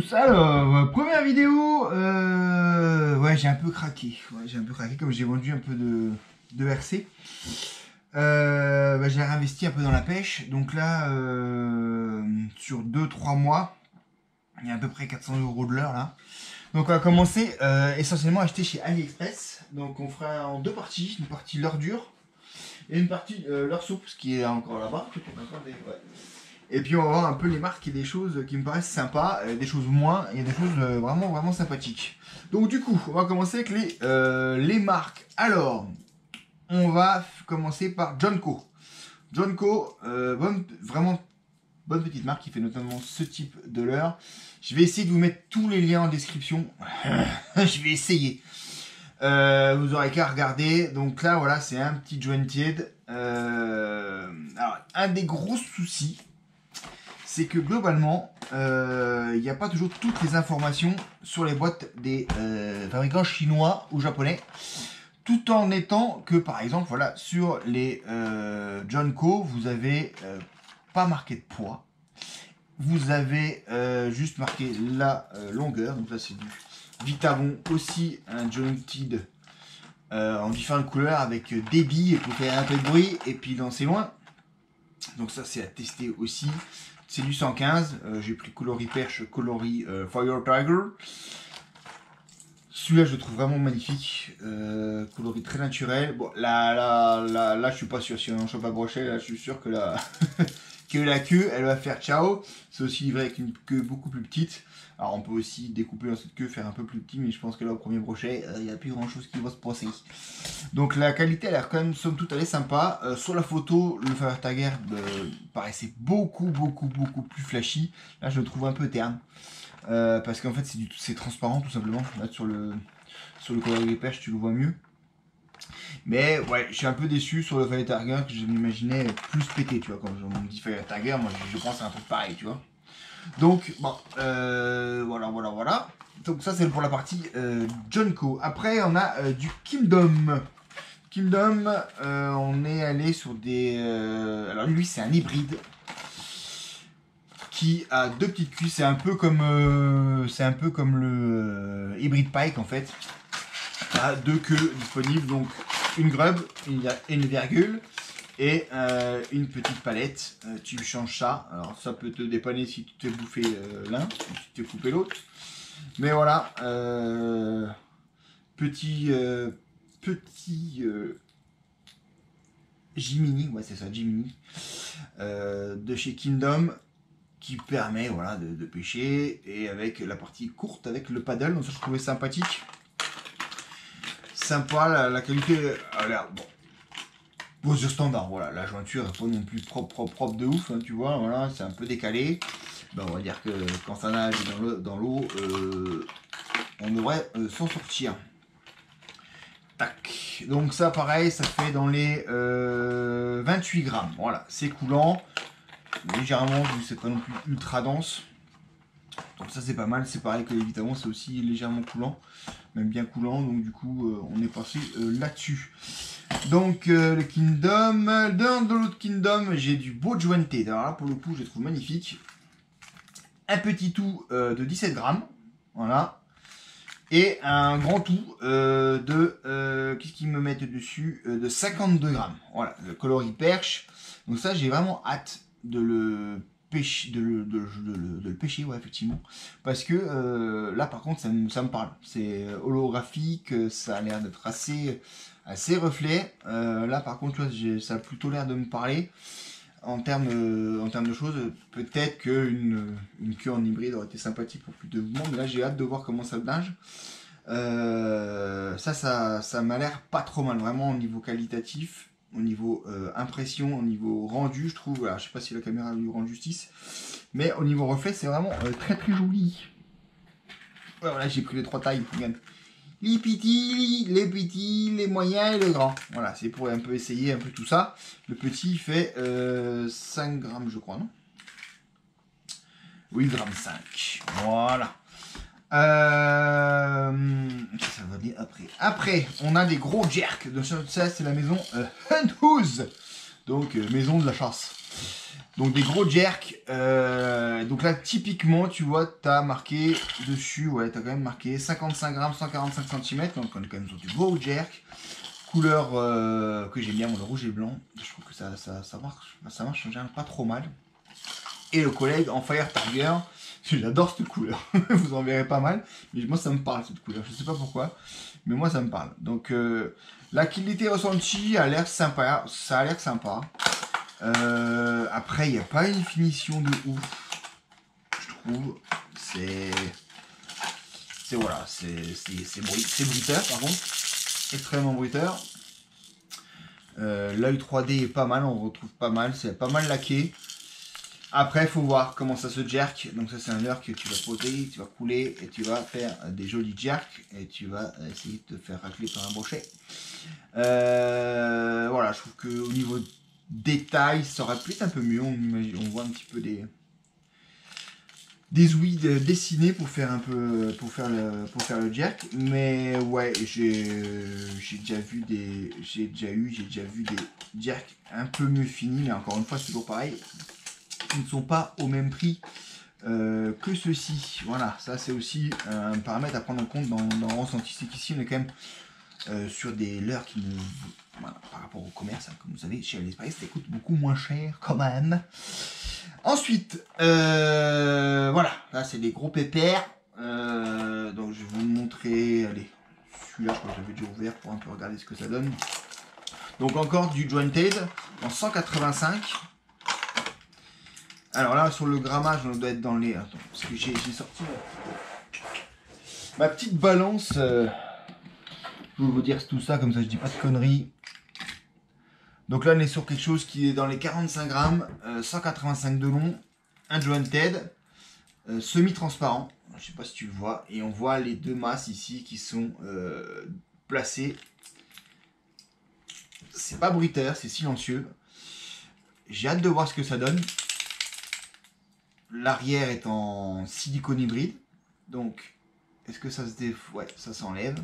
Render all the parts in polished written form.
tous, alors, première vidéo, ouais j'ai un peu craqué, comme j'ai vendu un peu de RC. J'ai réinvesti un peu dans la pêche, donc là, sur 2-3 mois, il y a à peu près 400 € de l'heure là. Donc on va commencer essentiellement à acheter chez AliExpress, donc on fera en deux parties, une partie l'heure dure et une partie l'heure soupe, ce qui est encore là-bas. Et puis on va voir un peu les marques et des choses qui me paraissent sympas, des choses moins, et des choses vraiment sympathiques. Donc du coup, on va commencer avec les marques. Alors, on va commencer par Jonco. Jonco, vraiment bonne petite marque qui fait notamment ce type de leurre. Je vais essayer de vous mettre tous les liens en description. Je vais essayer. Vous aurez qu'à regarder. Donc là, voilà, c'est un petit jointed. Alors, un des gros soucis, c'est que globalement, il n'y a pas toujours toutes les informations sur les boîtes des fabricants chinois ou japonais. Tout en étant que, par exemple, voilà, sur les Jonco, vous avez pas marqué de poids. Vous avez juste marqué la longueur. Donc là, c'est du Vitavon, aussi un jointed en différentes couleurs avec débit pour faire un peu de bruit et puis lancer loin. Donc ça, c'est à tester aussi. C'est du 115, j'ai pris coloris perche, coloris Fire Tiger. Celui-là, je le trouve vraiment magnifique, coloris très naturel. Bon, là, je suis pas sûr, si on ne chope pas brochet, là, je suis sûr que que la queue, elle va faire ciao. C'est aussi livré avec une queue beaucoup plus petite. Alors, on peut aussi découper dans cette queue, faire un peu plus petit, mais je pense que là, au premier brochet, il n'y a plus grand-chose qui va se passer. Donc, la qualité, elle a l'air quand même, somme toute, elle est sympa. Sur la photo, le Fire Tiger paraissait beaucoup plus flashy. Là, je le trouve un peu terne. Parce qu'en fait, c'est transparent, tout simplement. Là, sur le coloris des perches, tu le vois mieux. Mais ouais, je suis un peu déçu sur le Fire Tiger que je m'imaginais plus pété, tu vois. Quand on me dit Fire Tiger, moi je pense à un truc pareil, tu vois. Donc, bon, voilà. Donc ça c'est pour la partie Jonco. Après, on a du Kingdom. Kingdom, on est allé sur des... alors lui, c'est un hybride qui a deux petites cuisses. C'est un peu comme le hybride Pike en fait. A deux queues disponibles, donc une grub, une virgule et une petite palette. Tu changes ça. Alors ça peut te dépanner si tu t'es bouffé l'un ou si tu t'es coupé l'autre. Mais voilà, petit Jiminy, ouais c'est ça, Jiminy, de chez Kingdom, qui permet voilà de pêcher, et avec la partie courte avec le paddle. Donc ça je trouvais sympathique. Sympa, la qualité a l'air bon. Posture standard, voilà, la jointure n'est pas non plus propre de ouf, hein, tu vois, voilà, c'est un peu décalé. Ben, on va dire que quand ça nage dans l'eau, on devrait s'en sortir. Tac, donc ça pareil, ça fait dans les 28 grammes, voilà, c'est coulant, légèrement, c'est pas non plus ultra dense. Donc ça c'est pas mal, c'est pareil que les Vitavon, c'est aussi légèrement coulant, même bien coulant, donc du coup on est passé là-dessus. Donc le Kingdom, dans l'autre Kingdom, j'ai du beau jointed. Alors là pour le coup je les trouve magnifiques. Un petit tout de 17 grammes, voilà. Et un grand tout qu'est-ce qu'ils me mettent dessus, de 52 grammes. Voilà, le coloris perche. Donc ça j'ai vraiment hâte de le pêcher, de le pêcher, ouais, effectivement, parce que là par contre ça me parle, c'est holographique, ça a l'air d'être assez reflet. Là par contre tu vois, ça a plutôt l'air de me parler en termes de choses. Peut-être qu'une queue en hybride aurait été sympathique pour plus de mouvement, mais là j'ai hâte de voir comment ça nage. Ça m'a l'air pas trop mal, vraiment au niveau qualitatif, au niveau impression, au niveau rendu, je trouve. Voilà, je sais pas si la caméra lui rend justice, mais au niveau reflet, c'est vraiment très joli. Voilà, j'ai pris les trois tailles. Regarde. Les petits, les moyens et le grand. Voilà, c'est pour un peu essayer un peu tout ça. Le petit il fait 5 grammes, je crois, non? 8 grammes 5. Voilà. Ça va bien après. Après, on a des gros jerks. Ça, c'est la maison Hunt House. Donc, maison de la chasse. Donc des gros jerks. Donc là, typiquement, tu vois, tu as marqué dessus, ouais, tu as quand même marqué 55 grammes, 145 cm. Donc on est quand même sur du gros jerk. Couleur que j'aime bien, le rouge et blanc. Je trouve que ça marche en général pas trop mal. Et le collègue en Fire Tiger. J'adore cette couleur. Vous en verrez pas mal. Mais moi, ça me parle cette couleur. Je sais pas pourquoi. Mais moi, ça me parle. Donc, la qualité ressentie a l'air sympa. Ça a l'air sympa. Après, il n'y a pas une finition de ouf. Je trouve. C'est voilà. C'est bruiteur par contre. Extrêmement bruiteur. L'œil 3D est pas mal. On retrouve pas mal. C'est pas mal laqué. Après, il faut voir comment ça se jerk. Donc ça, c'est un leurre que tu vas poser, tu vas couler et tu vas faire des jolis jerks. Et tu vas essayer de te faire racler par un brochet. Voilà, je trouve qu'au niveau détail, ça aurait pu être un peu mieux. On voit un petit peu des ouïes dessinées pour faire un peu pour faire le jerk. Mais ouais, j'ai déjà vu des jerks un peu mieux finis. Mais encore une fois, c'est toujours pareil. Ils ne sont pas au même prix que ceux-ci. Voilà, ça c'est aussi un paramètre à prendre en compte dans le ressenti. C'est qu'ici on est quand même sur des leurres qui ne... Voilà, par rapport au commerce, hein, comme vous savez, chez AliExpress, ça coûte beaucoup moins cher quand même. Ensuite, voilà, là c'est des gros pépères. Donc je vais vous montrer, allez, celui-là je crois que j'avais déjà ouvert pour un peu regarder ce que ça donne. Donc encore du Jointed en 185. Alors là, sur le grammage, on doit être dans les... Attends, parce que j'ai sorti ma petite balance. Je vais vous dire tout ça, comme ça je dis pas de conneries. Donc là, on est sur quelque chose qui est dans les 45 grammes, 185 de long, un jointed, semi-transparent. Je sais pas si tu le vois. Et on voit les deux masses ici qui sont placées. C'est pas bruiteur, c'est silencieux. J'ai hâte de voir ce que ça donne. L'arrière est en silicone hybride. Donc, est-ce que ça se déf... Ouais, ça s'enlève.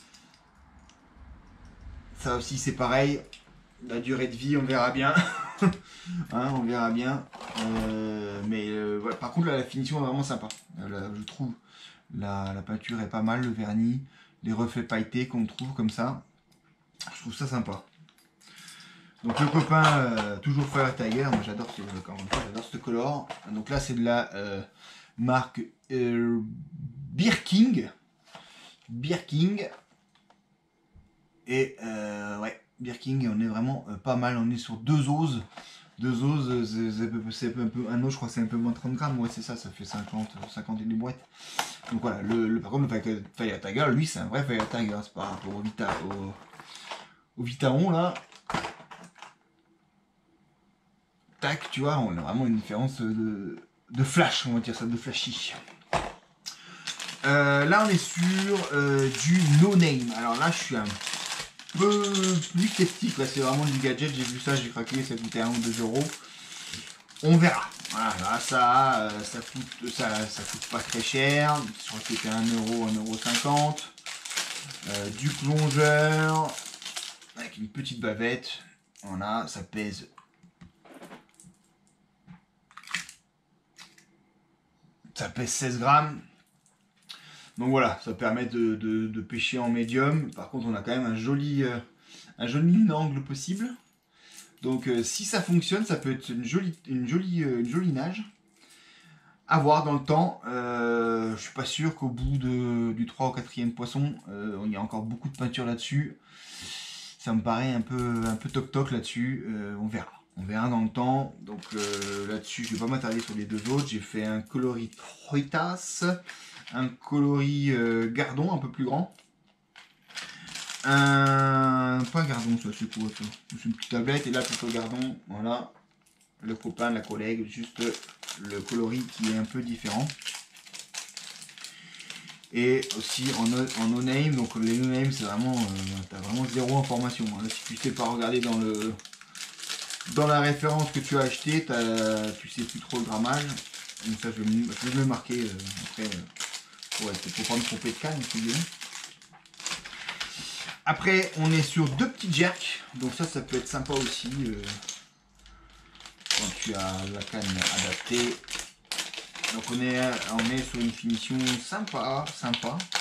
Ça aussi, c'est pareil. La durée de vie, on verra bien. Hein, on verra bien. Ouais, par contre, là, la finition est vraiment sympa. Là, je trouve la peinture est pas mal, le vernis, les reflets pailletés qu'on trouve comme ça. Je trouve ça sympa. Donc le copain, toujours Fire Tiger, moi j'adore ce color. Donc là c'est de la marque Beer King. Et ouais, Beer King, on est vraiment pas mal, on est sur 2 oses. 2 oses, c'est un peu, un os je crois que c'est un peu moins de 30 grammes, ouais c'est ça, ça fait 50 et des boîtes. Donc voilà, par contre le Fire Tiger, lui c'est un vrai Fire Tiger, c'est par rapport au Vitaron là. Tac, tu vois, on a vraiment une différence de flash, on va dire ça, de flashy. Là, on est sur du no name. Alors là, je suis un peu plus sceptique. C'est vraiment du gadget. J'ai vu ça, j'ai craqué, ça coûtait 1 ou 2 euros. On verra. Voilà, là, ça coûte pas très cher. Je crois que c'était 1 euro, 1,50 €. Du plongeur avec une petite bavette. Voilà, ça pèse. Ça pèse 16 grammes. Donc voilà, ça permet de pêcher en médium. Par contre, on a quand même un joli angle possible. Donc si ça fonctionne, ça peut être une jolie nage. À voir dans le temps. Je suis pas sûr qu'au bout du 3 ou 4e poisson, il y a encore beaucoup de peinture là-dessus. Ça me paraît un peu toc-toc là-dessus. On verra. On verra dans le temps. Donc là-dessus, je vais pas m'attarder sur les deux autres. J'ai fait un coloris Troitas, un coloris Gardon un peu plus grand. Pas un Gardon, ça c'est quoi ça? C'est une petite tablette et là c'est le Gardon. Voilà, le copain, la collègue, juste le coloris qui est un peu différent. Et aussi en no name, donc les no name c'est vraiment, t'as vraiment zéro information. Là, si tu sais pas regarder dans la référence que tu as acheté, tu sais plus trop le grammage. Donc ça je vais le marquer après pour pas me tromper de canne. Après on est sur 2 petits jerks, donc ça peut être sympa aussi. quand tu as la canne adaptée. Donc on est sur une finition sympa. Sans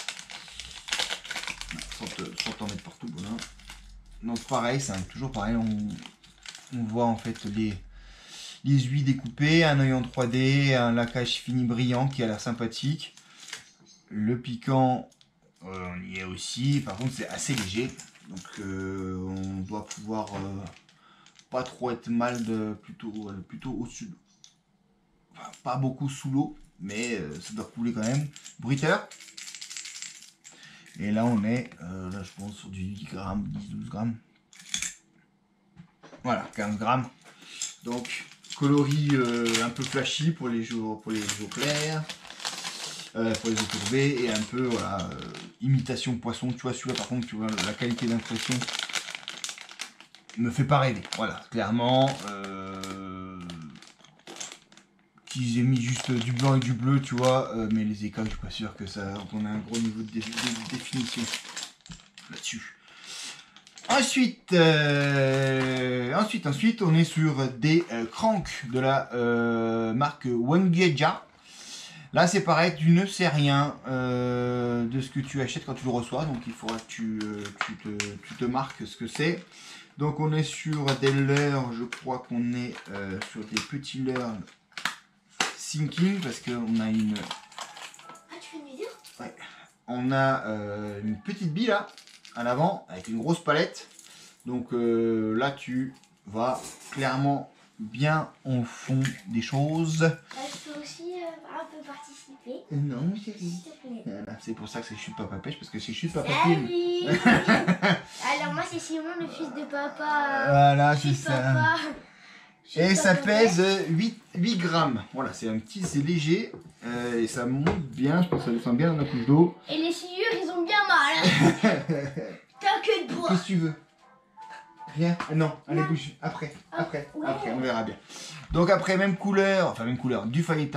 t'en mettre partout. Voilà. Donc pareil, c'est toujours pareil. On voit en fait les huiles découpées, un œil en 3D, un laquage fini brillant qui a l'air sympathique. Le piquant, on y est aussi. Par contre, c'est assez léger. Donc on doit pouvoir pas trop être mal plutôt au-dessus. Enfin, pas beaucoup sous l'eau, mais ça doit couler quand même. Bruiteur. Et là, on est, là, je pense, sur du 10 grammes, 10-12 grammes. Voilà, 15 grammes. Donc, coloris un peu flashy pour les jours clairs. Pour les eaux courbées. Et un peu, voilà, imitation poisson. Tu vois, celui-là, par contre, tu vois, la qualité d'impression me fait pas rêver. Voilà, clairement. Qu'ils aient mis juste du blanc et du bleu, tu vois, mais les écailles, je suis pas sûr que ça, qu'on a un gros niveau de définition là-dessus. Ensuite, on est sur des cranks de la marque Wengeja. Là, c'est pareil, tu ne sais rien de ce que tu achètes quand tu le reçois, donc il faudra que tu te marques ce que c'est. Donc, on est sur des leurres, je crois qu'on est sur des petits leurres sinking parce qu'on a une. Ah, tu fais une vidéo? Ouais. On a une petite bille là à l'avant avec une grosse palette. Donc là tu vas clairement bien au fond des choses. Je peux aussi un peu participer. Non chérie. S'il te plaît. Voilà, c'est pour ça que c'est Chute Papa Pêche parce que c'est Chute Papa Salut. Film. Alors moi c'est Simon le fils de papa. Voilà c'est Chute ça. Papa. Et ça Papa pèse 8 grammes. Voilà, c'est léger et ça monte bien. Je pense que ça descend bien dans la couche d'eau. Et les sciures ils ont bien mal. T'as que de bois. Qu'est-ce que tu veux? Rien? Non, allez Non. bouge. Après, Ouais. on verra bien. Donc après, même couleur, du Fire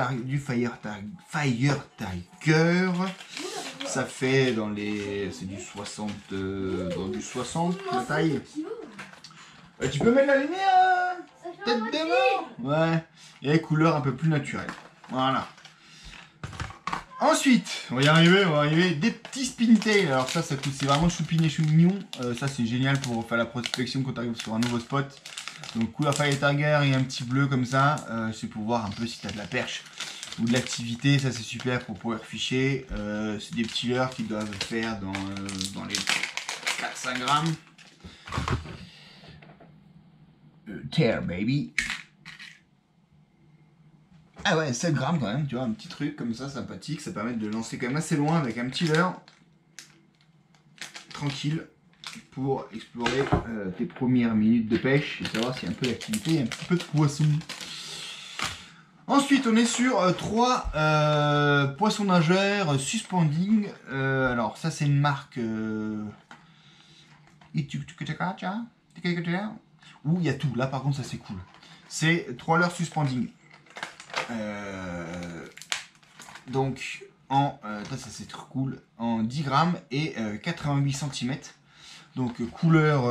Tiger. Ça fait dans les, c'est du 60, dans du 60 la taille. Tu peux mettre la lumière, tête de mort. Ouais. Et couleur un peu plus naturelle. Voilà. Ensuite, on va y arriver, des petits spintails. Alors ça coûte, c'est vraiment choupiné chou mignon. Ça c'est génial pour faire la prospection quand tu arrives sur un nouveau spot. Donc couleur Fire Tiger et un petit bleu comme ça. C'est pour voir un peu si tu as de la perche ou de l'activité. Ça c'est super pour pouvoir ficher. C'est des petits leurres qui doivent faire dans les 4-5 grammes. Tear baby. Ah ouais, 7 grammes quand même, tu vois, un petit truc comme ça, sympathique, ça permet de lancer quand même assez loin avec un petit leurre. Tranquille, pour explorer tes premières minutes de pêche et savoir s'il y a un peu d'activité et un petit peu de poisson. Ensuite, on est sur 3 poissons nageurs suspending. Alors ça c'est une marque où il y a tout. Là par contre ça c'est cool. C'est 3 leurres suspending. Donc ça c'est trop cool, en 10 grammes et 88 cm. Donc couleur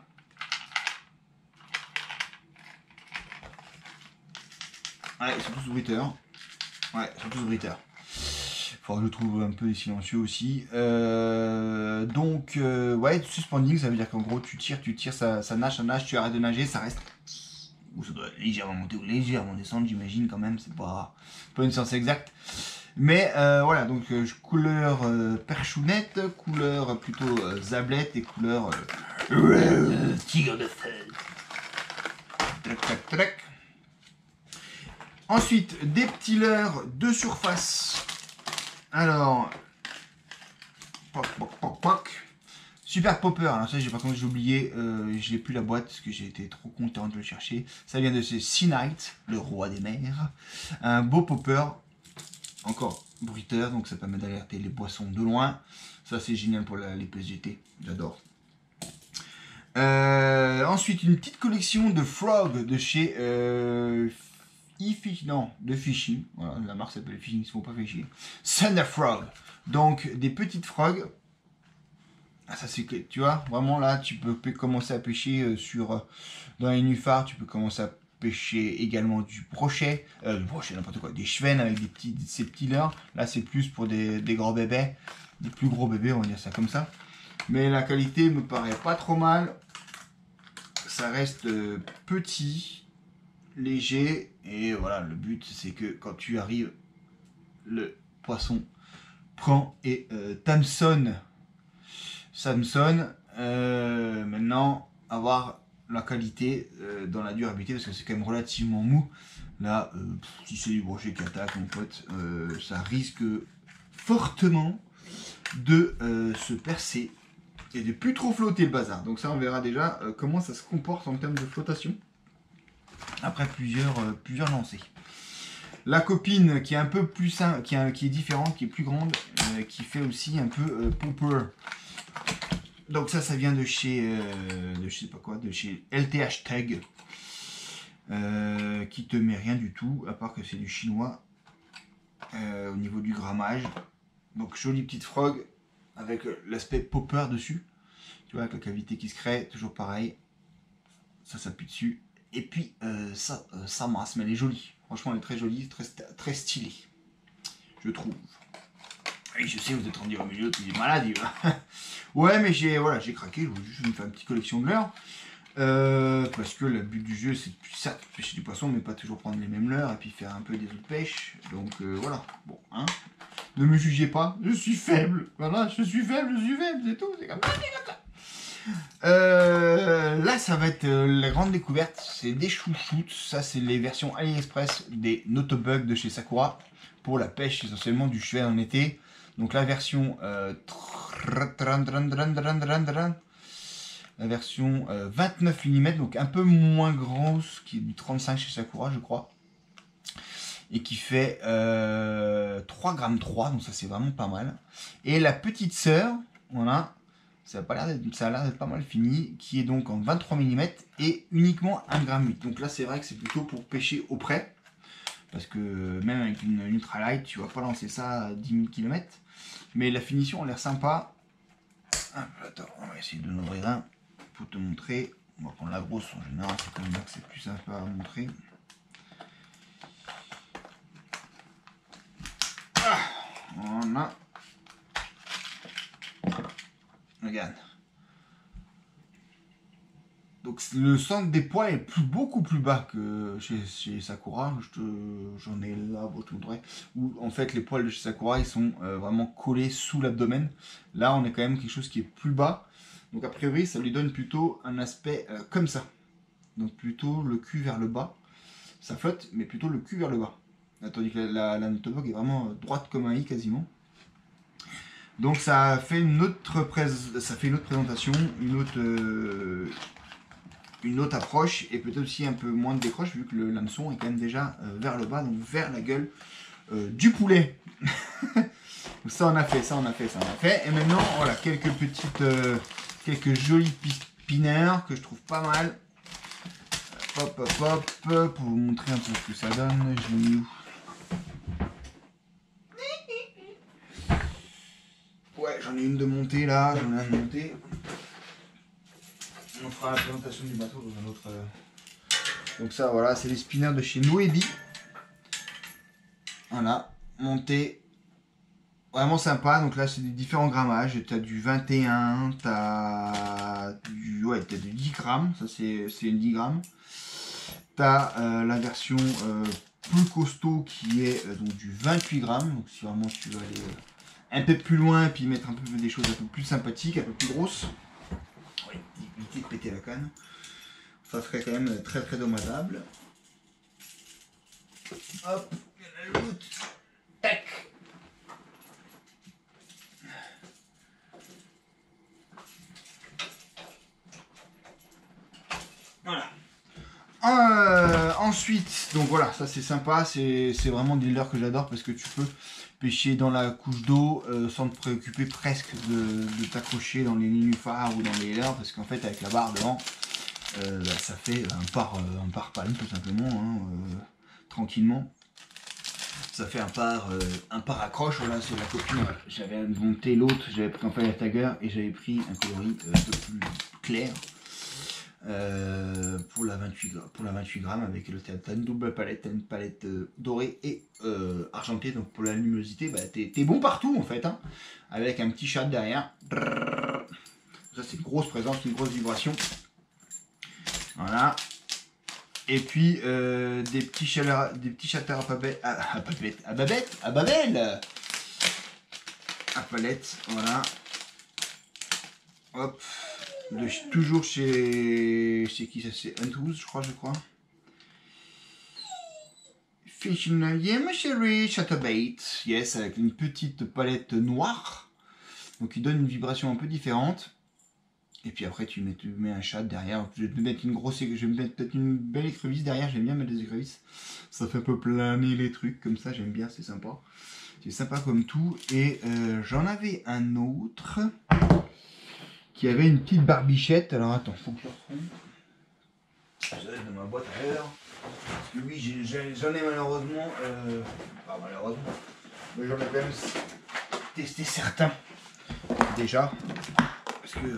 ouais, ils sont tous bruiteurs. Ouais, ils sont tous bruiteurs. Faudra que je trouve un peu silencieux aussi. Donc ouais, suspending, ça veut dire qu'en gros tu tires, ça nage, tu arrêtes de nager, ça reste. Ou ça doit légèrement monter ou légèrement descendre, j'imagine quand même, c'est pas une science exacte. Mais voilà, donc couleur perchounette, couleur plutôt zablette et couleur tigre de feu. Trac, trac, trac. Ensuite, des petits leurres de surface. Alors, poc, poc, poc, poc. Super Popper, alors ça par contre j'ai oublié, je n'ai plus la boîte parce que j'ai été trop content de le chercher. Ça vient de chez Sea Knight, le roi des mers. Un beau popper, encore bruiteur, donc ça permet d'alerter les poissons de loin. Ça c'est génial pour les PSGT, j'adore. Ensuite une petite collection de frogs de chez de Fishing. Voilà, la marque s'appelle Fishing, ils ne font pas fichier. Thunder Frog, donc des petites frogs. Ah, ça c'est clé, tu vois, vraiment là tu peux commencer à pêcher dans les nénuphars, tu peux commencer à pêcher également du brochet, n'importe quoi, des chevennes avec ces petits leurres. Là c'est plus pour des gros bébés, des plus gros bébés, on va dire ça comme ça. Mais la qualité me paraît pas trop mal. Ça reste petit, léger, et voilà, le but c'est que quand tu arrives, le poisson prend et Samson, maintenant avoir la qualité dans la durabilité, parce que c'est quand même relativement mou. Là, si c'est du brochet qui attaque, mon pote, ça risque fortement de se percer et de plus trop flotter le bazar. Donc ça, on verra déjà comment ça se comporte en termes de flottation après plusieurs lancers. La copine qui est un peu plus simple, qui est différente, qui est plus grande, qui fait aussi un peu popper. Donc ça vient de chez, je sais pas quoi, de chez LTH Tag, qui te met rien du tout, à part que c'est du chinois au niveau du grammage. Donc jolie petite frog avec l'aspect popper dessus, tu vois, avec la cavité qui se crée, toujours pareil. Ça s'appuie dessus. Et puis ça masse, mais elle est jolie. Franchement, elle est très jolie, très stylée, je trouve. Et je sais, vous êtes rendu au milieu, tu es malade, il va. Ouais, mais j'ai craqué, je voulais juste me faire une petite collection de leurres. Parce que le but du jeu, c'est certes pêcher du poisson, mais pas toujours prendre les mêmes leurres et puis faire un peu des autres pêches. Donc voilà, bon, hein. Ne me jugez pas, je suis faible. Voilà, je suis faible, c'est tout, c'est comme ça. Là, ça va être la grande découverte, c'est des chouchoutes. Ça, c'est les versions AliExpress des Notobugs de chez Sakura pour la pêche essentiellement du chevet en été. Donc la version la version 29 mm, donc un peu moins grosse, qui est du 35 chez Sakura, je crois, et qui fait 3,3 grammes, donc ça c'est vraiment pas mal. Et la petite sœur, voilà, ça a l'air d'être pas mal fini, qui est donc en 23 mm et uniquement 1,8 g. Donc là c'est vrai que c'est plutôt pour pêcher au près, parce que même avec une ultralight, tu vas pas lancer ça à 10 000 km. Mais la finition a l'air sympa. Ah, attends, on va essayer de en ouvrir un pour te montrer. On va prendre la grosse en général, c'est quand même là que c'est plus sympa à montrer. Ah, voilà. Regarde. Donc le centre des poils est beaucoup plus bas que chez Sakura. J'en ai là, je te montrerai. Où en fait les poils de chez Sakura ils sont vraiment collés sous l'abdomen. Là on est quand même quelque chose qui est plus bas. Donc a priori ça lui donne plutôt un aspect comme ça. Donc plutôt le cul vers le bas. Ça flotte mais plutôt le cul vers le bas. Tandis que la Notobug est vraiment droite comme un i quasiment. Donc ça fait une autre présentation, une autre approche et peut-être aussi un peu moins de décroche vu que le hameçon est quand même déjà vers le bas, donc vers la gueule du poulet. Ça on a fait. Et maintenant voilà quelques jolis spinners que je trouve pas mal. Hop, pour vous montrer un peu ce que ça donne. Je l'ai mis où? Ouais, j'en ai une de montée là, j'en ai un de montée. On fera la présentation du bateau dans un autre. Donc ça voilà, c'est les spinners de chez Noebi. Voilà, monté. Vraiment sympa. Donc là c'est des différents grammages. Tu as du 21, tu as du 10 grammes. Ça c'est 10 grammes. Tu as la version plus costaud qui est donc du 28 grammes. Donc si vraiment tu veux aller un peu plus loin et puis mettre un peu des choses un peu plus sympathiques, un peu plus grosses. Oui, éviter de péter la canne. Ça serait quand même très dommageable. Hop, la loot. Tac. Voilà. Ensuite, donc voilà, ça c'est sympa, c'est vraiment des leurres que j'adore parce que tu peux pêcher dans la couche d'eau sans te préoccuper presque de t'accrocher dans les nénuphars ou dans les leurres parce qu'en fait avec la barre devant, ça fait un par palme tout simplement, hein, tranquillement. Ça fait un par accroche, voilà, c'est la copine. J'avais monté l'autre, j'avais pris un Fire Tiger et j'avais pris un coloris un peu plus clair. Pour la 28 grammes avec le t'as une double palette, t'as une palette dorée et argentée, donc pour la luminosité, bah, t'es bon partout en fait, hein, avec un petit chat derrière. Ça c'est une grosse présence, une grosse vibration. Voilà. Et puis des petits chatters à babel, à palette, voilà. Hop. Toujours chez qui ça, c'est Hunthouse, je crois. Fish in a Yam Sherry Chatterbait. Yes, avec une petite palette noire. Donc il donne une vibration un peu différente. Et puis après tu mets un chat derrière. Je vais te mettre peut-être une belle écrevisse derrière. J'aime bien mettre des écrevisses. Ça fait un peu planer les trucs comme ça, j'aime bien, c'est sympa. C'est sympa comme tout. Et j'en avais un autre qui avait une petite barbichette. Alors attends, faut que je retrouve. Je laisse dans ma boîte à l'heure. Parce que oui, j'en ai malheureusement. Pas malheureusement. Mais j'en ai quand même testé certains. Déjà. Parce que.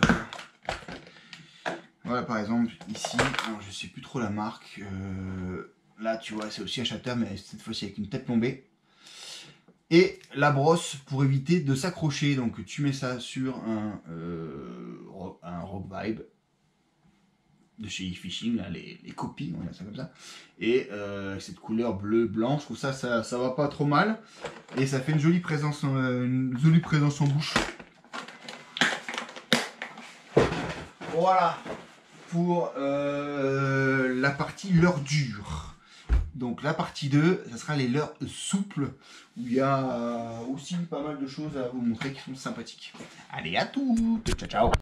Voilà par exemple ici. Alors je sais plus trop la marque. Là tu vois, c'est aussi un chatter, mais cette fois-ci avec une tête plombée. Et la brosse pour éviter de s'accrocher. Donc tu mets ça sur un Rock Vibe de chez eFishing, là, les copies, on va dire ça comme ça. Et cette couleur bleu-blanc, je trouve ça va pas trop mal. Et ça fait une jolie présence en bouche. Voilà pour la partie leurre dure. Donc la partie 2, ça sera les leurres souples, où il y a aussi pas mal de choses à vous montrer qui sont sympathiques. Allez, à tout, ciao ciao.